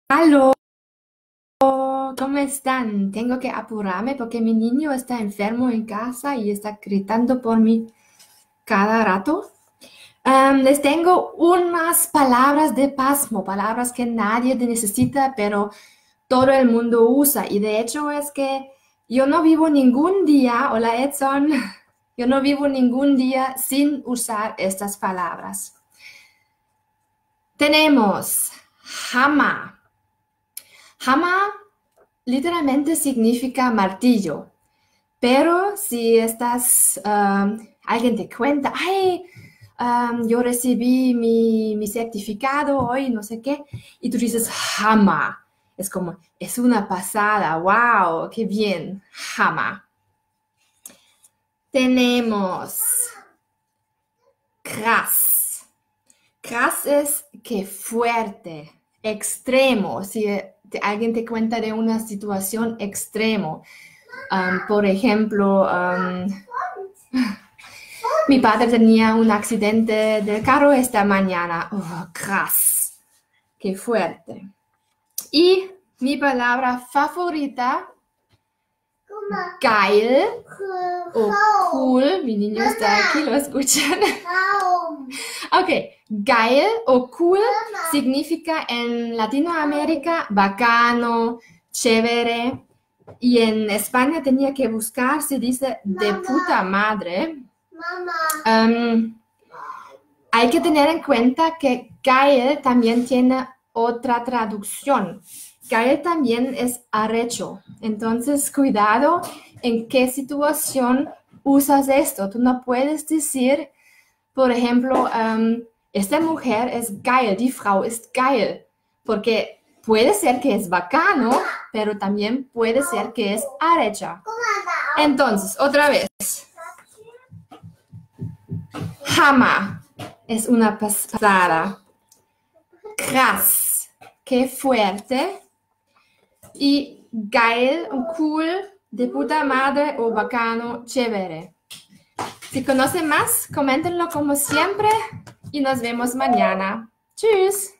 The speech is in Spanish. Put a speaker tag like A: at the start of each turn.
A: Aló, ¿cómo están? Tengo que apurarme porque mi niño está enfermo en casa y está gritando por mí cada rato. Les tengo unas palabras de pasmo, palabras que nadie necesita, pero todo el mundo usa. Y de hecho es que yo no vivo ningún día, hola Edson, yo no vivo ningún día sin usar estas palabras. Tenemos Hammer. Hammer literalmente significa martillo, pero si alguien te cuenta, ay, yo recibí mi certificado hoy, no sé qué, y tú dices, Hammer, es como, es una pasada, wow, qué bien, Hammer. Tenemos krass. Krass es que fuerte, extremo, si alguien te cuenta de una situación extremo. Por ejemplo, mi padre tenía un accidente del carro esta mañana. Oh, krass, qué fuerte. Y mi palabra favorita, geil o cool. Mi niño está aquí, lo escuchan. Ok, geil o cool significa en Latinoamérica bacano, chévere. Y en España tenía que buscar, se dice de puta madre. Hay que tener en cuenta que geil también tiene otra traducción. Geil también es arrecho. Entonces, cuidado en qué situación usas esto. Tú no puedes decir, por ejemplo, esta mujer es geil, die Frau ist geil, porque puede ser que es bacano, pero también puede ser que es arrecha. Entonces, otra vez. Hammer es una pasada. Krass, qué fuerte. Y geil o cool, de puta madre o bacano, chévere. Si conocen más, coméntenlo como siempre y nos vemos mañana. Tschüss.